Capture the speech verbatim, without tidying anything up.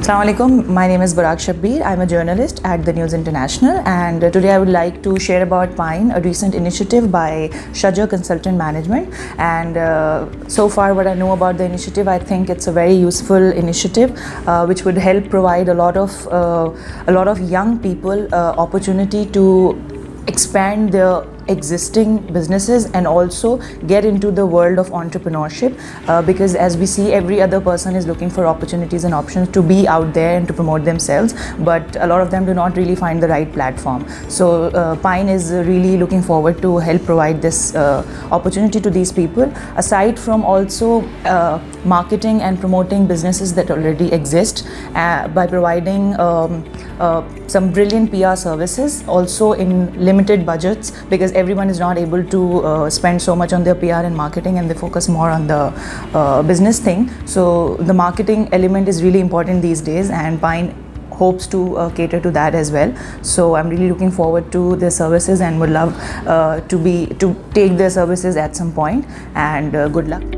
Assalamu alaikum. My name is Buraq Shabbir. I'm a journalist at the News International, and uh, today I would like to share about Pine, a recent initiative by Shajar Consultant Management. And uh, so far what I know about the initiative, I think it's a very useful initiative uh, which would help provide a lot of uh, a lot of young people uh, opportunity to expand their existing businesses and also get into the world of entrepreneurship, uh, because as we see, every other person is looking for opportunities and options to be out there and to promote themselves, but a lot of them do not really find the right platform. So uh, Pine is really looking forward to help provide this uh, opportunity to these people, aside from also uh, marketing and promoting businesses that already exist uh, by providing um, uh, some brilliant P R services also in limited budgets, because everyone is not able to uh, spend so much on their P R and marketing, and they focus more on the uh, business thing. So the marketing element is really important these days, and Pine hopes to uh, cater to that as well. So I'm really looking forward to their services and would love uh, to be to take their services at some point, and uh, good luck.